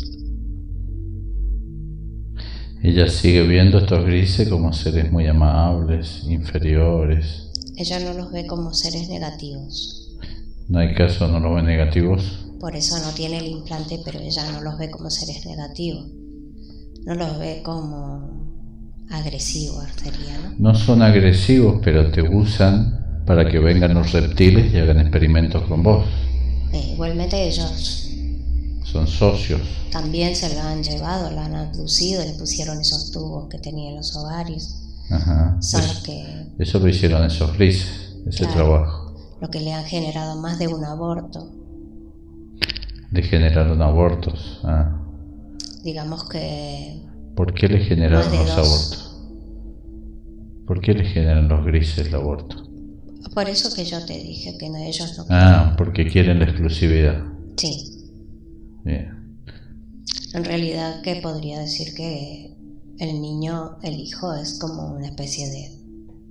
ella sigue viendo estos grises como seres muy amables, inferiores. ella no los ve como seres negativos. No hay caso, no los ve negativos. Por eso no tiene el implante, pero ella no los ve como seres negativos. No los ve como agresivos, sería, ¿no? No son agresivos, pero te usan para que vengan los reptiles y hagan experimentos con vos. Igualmente ellos son socios. También se lo han llevado, lo han abducido, le pusieron esos tubos que tenía en los ovarios. Ajá. Son los que... Eso lo hicieron esos grises, ese trabajo. Lo que le han generado más de un aborto. Le generaron abortos. Digamos que... ¿Por qué le generaron los abortos? ¿Por qué le generan los grises el aborto? Por eso que yo te dije que no, ellos no quieren. Porque quieren la exclusividad. Sí. Bien. En realidad, ¿qué podría decir? Que el niño, el hijo, es como una especie de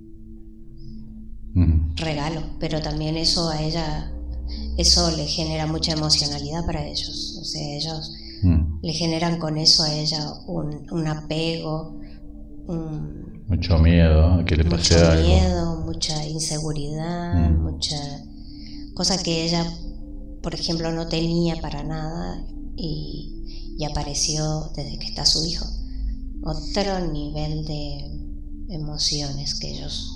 regalo, pero también eso a ella, eso le genera mucha emocionalidad para ellos. O sea, ellos le generan con eso a ella un apego, mucho miedo a que le pase algo. Mucho miedo, mucha inseguridad, mucha cosa que ella, por ejemplo, no tenía para nada y apareció desde que está su hijo. Otro nivel de emociones que ellos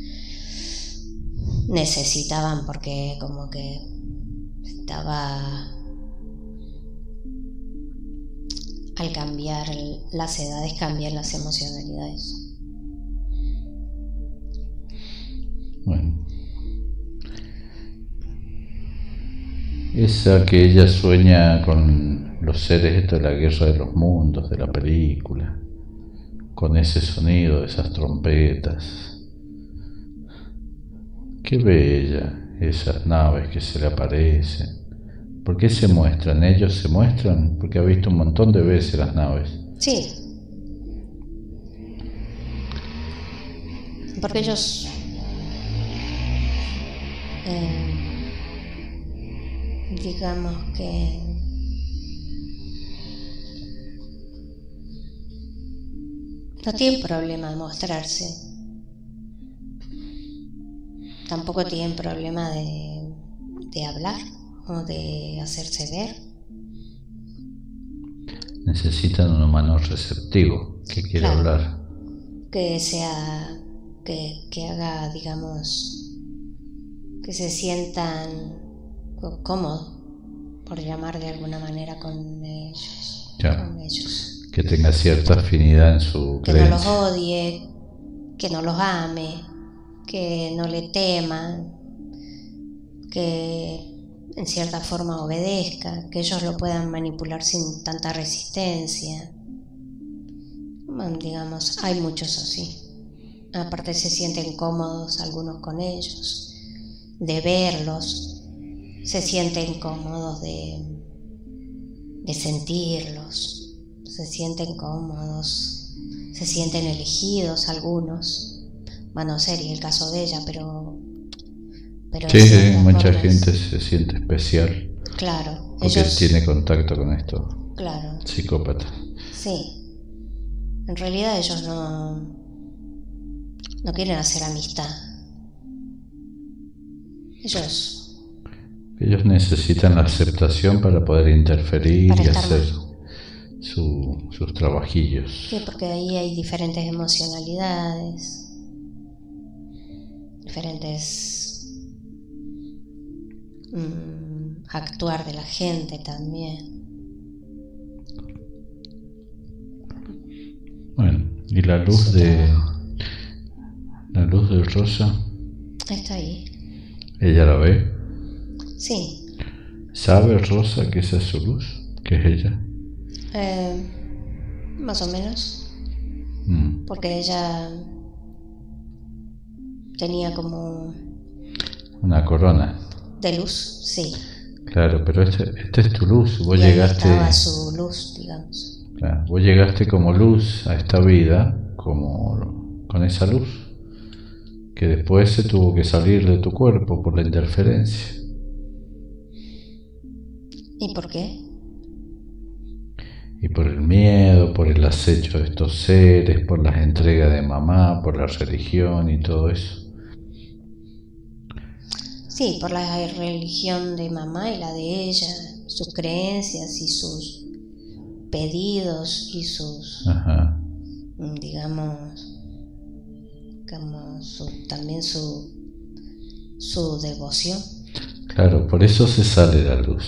necesitaban, porque como que estaba, al cambiar las edades cambian las emocionalidades. Bueno, esa que ella sueña con los seres, esto de la guerra de los mundos, de la película, con ese sonido de esas trompetas. Qué bella esas naves que se le aparecen. ¿Por qué se muestran? Ellos se muestran porque ha visto un montón de veces las naves. Sí. Porque ellos digamos que no tienen problema de mostrarse. Tampoco tienen problema de hablar o de hacerse ver. Necesitan un humano receptivo que quiera hablar. Que sea, que haga, digamos, que se sientan cómodos, por llamar de alguna manera, con ellos. Ya. Con ellos. Que tenga cierta afinidad en su creencia. Que no los odie, que no los ame, que no le teman, que en cierta forma obedezca, que ellos lo puedan manipular sin tanta resistencia. Bueno, digamos, hay muchos así. Aparte se sienten cómodos algunos con ellos, de verlos, se sienten cómodos de sentirlos, se sienten cómodos, se sienten elegidos algunos. Bueno, no sería el caso de ella, pero sí, mucha gente se siente especial. Claro, porque ellos tiene contacto con estos psicópatas. Sí, en realidad ellos no quieren hacer amistad. Ellos necesitan la aceptación para poder interferir y hacer sus trabajillos. Sí, porque ahí hay diferentes emocionalidades, diferentes actuar de la gente también. Bueno, y la luz de Rosa, está ahí. ¿Ella la ve? Sí. ¿Sabe Rosa que esa es su luz? ¿Que es ella? Más o menos. Porque ella tenía como una corona de luz, sí. Claro, pero esta es tu luz. Vos y llegaste. Ahí estaba su luz, digamos. Claro, vos llegaste como luz a esta vida, como con esa luz, que después se tuvo que salir de tu cuerpo por la interferencia. ¿Y por qué? Y por el miedo, por el acecho de estos seres, por las entregas de mamá, por la religión y todo eso. Sí, por la religión de mamá y la de ella, sus creencias y sus pedidos y sus, digamos, como también su devoción. Claro, por eso se sale la luz.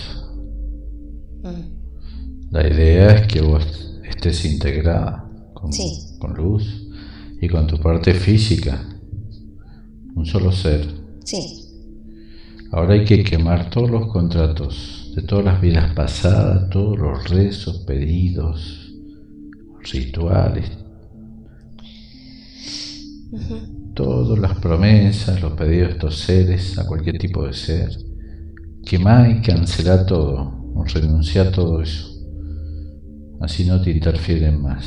La idea es que vos estés integrada con luz y con tu parte física, un solo ser. Sí. Ahora hay que quemar todos los contratos de todas las vidas pasadas, todos los rezos, pedidos, rituales, todas las promesas, los pedidos de estos seres, a cualquier tipo de ser. Quemar y cancelar todo, o renunciar a todo eso. Así no te interfieren más.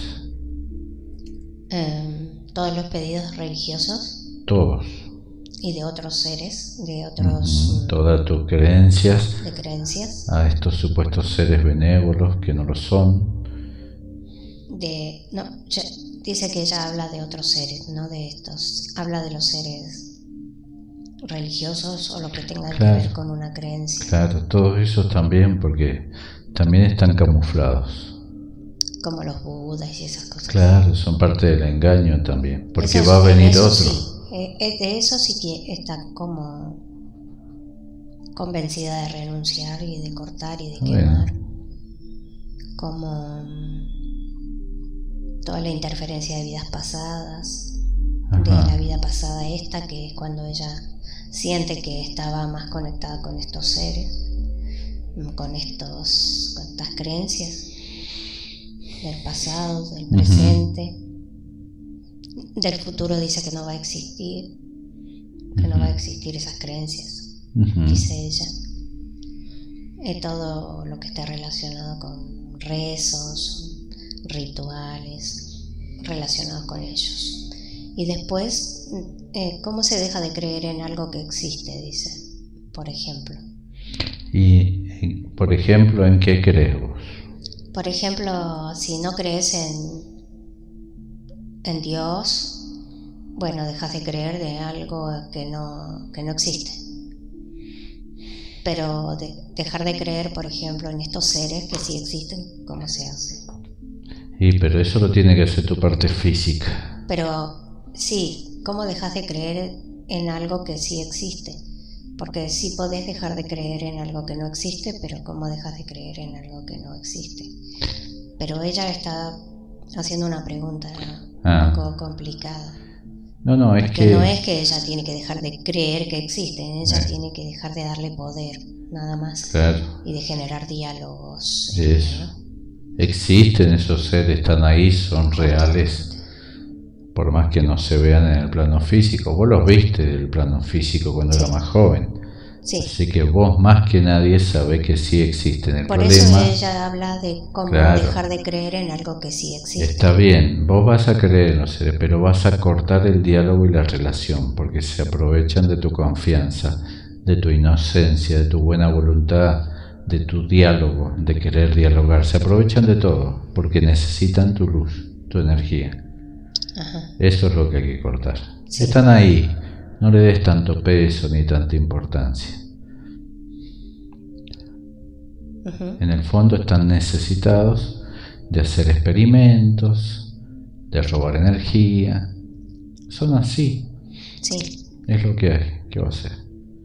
¿Todos los pedidos religiosos? Todos. ¿Y de otros seres? ¿De otros? Todas tus creencias. ¿De creencias? A estos supuestos seres benévolos que no lo son. Dice que ella habla de otros seres, no de estos. Habla de los seres religiosos o lo que tenga que ver con una creencia. Claro, todos esos también, porque también están camuflados. Como los budas y esas cosas. Claro, son parte del engaño también, porque va a venir otro. Sí. De eso sí que está como convencida de renunciar y de cortar y de quemar. Como toda la interferencia de vidas pasadas, de la vida pasada esta, que es cuando ella siente que estaba más conectada con estos seres, con estas creencias del pasado, del presente. Del futuro dice que no va a existir, que no va a existir esas creencias, dice ella. Todo lo que está relacionado con rezos, rituales, relacionados con ellos. Y después, ¿cómo se deja de creer en algo que existe? Dice, por ejemplo. ¿Y, por ejemplo, en qué crees vos? Por ejemplo, si no crees en Dios, bueno, dejas de creer de algo que no existe. Pero dejar de creer, por ejemplo, en estos seres que sí existen, ¿cómo se hace? Pero eso lo tiene que hacer tu parte física. Pero sí, ¿cómo dejas de creer en algo que sí existe? Porque sí podés dejar de creer en algo que no existe, pero ¿cómo dejas de creer en algo que no existe? Pero ella está haciendo una pregunta un poco complicada. No, es Porque que... no es que ella tiene que dejar de creer que existen, ella tiene que dejar de darle poder, nada más. Claro. Y de generar diálogos. Eso. ¿no? Existen esos seres, están ahí, son reales, por más que no se vean en el plano físico. Vos los viste del plano físico cuando era más joven. Sí. Así que vos más que nadie sabés que sí existen. El Por problema, eso ella habla de cómo claro, dejar de creer en algo que sí existe. está bien, vos vas a creer en los seres, pero vas a cortar el diálogo y la relación, porque se aprovechan de tu confianza, de tu inocencia, de tu buena voluntad, de tu diálogo, de querer dialogar. Se aprovechan de todo, porque necesitan tu luz, tu energía. Ajá. Eso es lo que hay que cortar. Sí. Están ahí, no le des tanto peso ni tanta importancia. En el fondo están necesitados de hacer experimentos, de robar energía. Son así. Sí. Es lo que hay. ¿Qué va a hacer?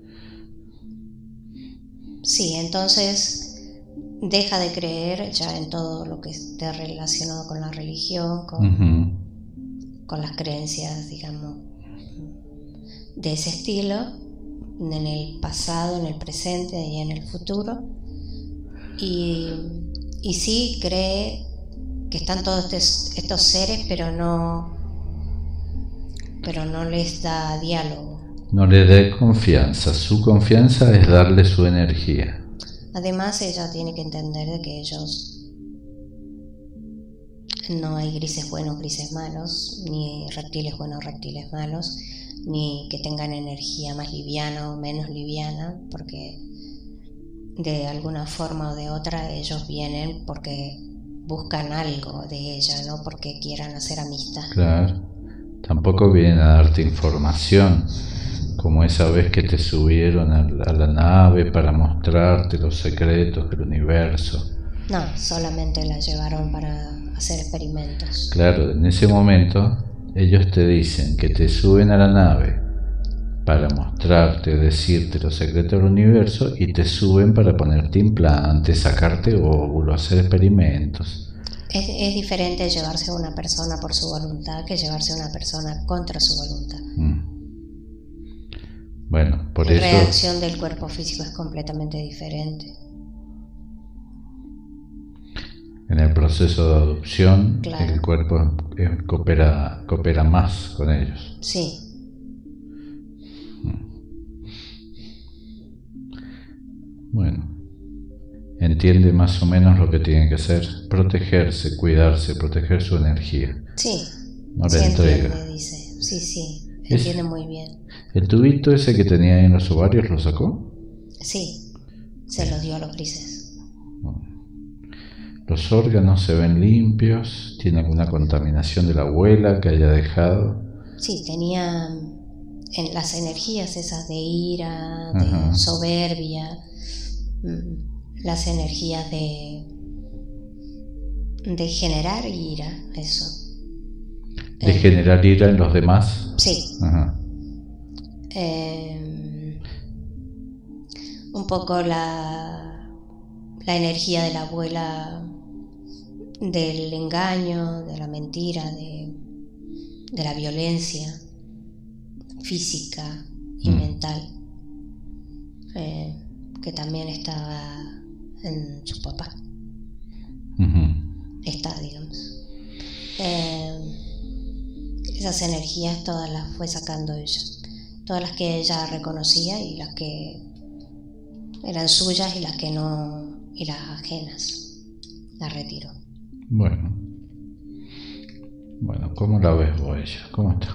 Sí, entonces deja de creer ya en todo lo que esté relacionado con la religión, con las creencias, digamos, de ese estilo, en el pasado, en el presente y en el futuro. Y sí cree que están todos estos seres, pero no les da diálogo. No le dé confianza. Su confianza es darle su energía. Además, ella tiene que entender de que ellos no hay grises buenos, grises malos, ni reptiles buenos, reptiles malos, ni que tengan energía más liviana o menos liviana, porque de alguna forma o de otra ellos vienen porque buscan algo de ella, no porque quieran hacer amistad. Claro. Tampoco vienen a darte información, como esa vez que te subieron a la nave para mostrarte los secretos del universo. No, solamente la llevaron para hacer experimentos. Claro, en ese momento ellos te dicen que te suben a la nave para mostrarte, decirte los secretos del universo, y te suben para ponerte implantes, sacarte óvulos, hacer experimentos. Es diferente llevarse a una persona por su voluntad que llevarse a una persona contra su voluntad. Bueno, por La eso... La reacción del cuerpo físico es completamente diferente. En el proceso de adopción, claro, el cuerpo coopera más con ellos. Sí. Bueno, entiende más o menos lo que tiene que hacer: protegerse, cuidarse, proteger su energía. Sí, no sí la entrega. Entiende, dice. Sí, entiende muy bien. ¿El tubito ese que tenía ahí en los ovarios lo sacó? Sí, se los dio a los grises. Los órganos se ven limpios. ¿Tiene alguna contaminación de la abuela que haya dejado? Sí, tenía en las energías esas de ira, Ajá. de soberbia, las energías de generar ira, eso. ¿De generar ira en los demás? Sí. Ajá. Un poco la energía de la abuela, del engaño, de la mentira, de la violencia física y mental, que también estaba en su papá. Está, digamos. Esas energías todas las fue sacando ella, todas las que ella reconocía y las que eran suyas y las que no, y las ajenas, las retiró. Bueno, ¿cómo la ves vos ella? ¿Cómo está?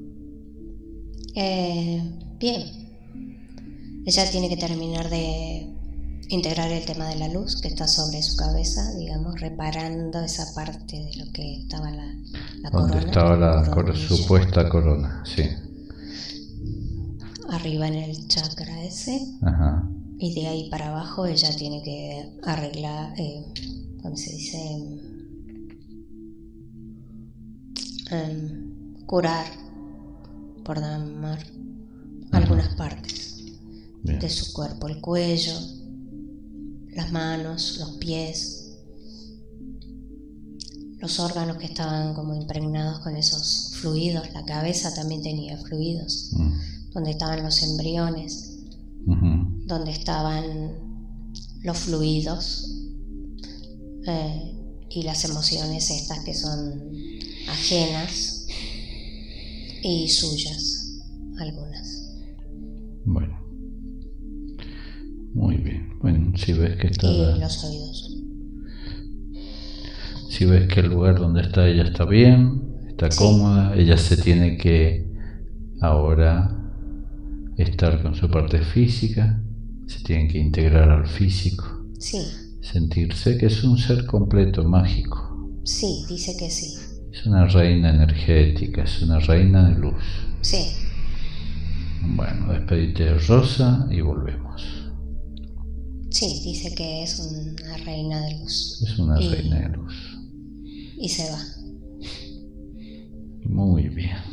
Bien. Ella tiene que terminar de integrar el tema de la luz que está sobre su cabeza, digamos, reparando esa parte de lo que estaba la corona. ¿Dónde estaba la supuesta corona? Sí. Arriba en el chakra ese. Ajá. Y de ahí para abajo ella tiene que arreglar, ¿cómo se dice? Curar, por llamar, algunas partes de su cuerpo, el cuello, las manos, los pies, los órganos que estaban como impregnados con esos fluidos. La cabeza también tenía fluidos, donde estaban los embriones, donde estaban los fluidos y las emociones estas que son ajenas y suyas, algunas. Bueno, muy bien. Bueno, si ves que está... Y los oídos. Si ves que el lugar donde está ella está bien, está cómoda, ella se tiene que ahora estar con su parte física, se tiene que integrar al físico, sentirse que es un ser completo, mágico. Sí, dice que sí. Es una reina energética, es una reina de luz. Sí. Bueno, despedite de Rosa y volvemos. Sí, dice que es una reina de luz. Es una reina de luz. Y se va. Muy bien.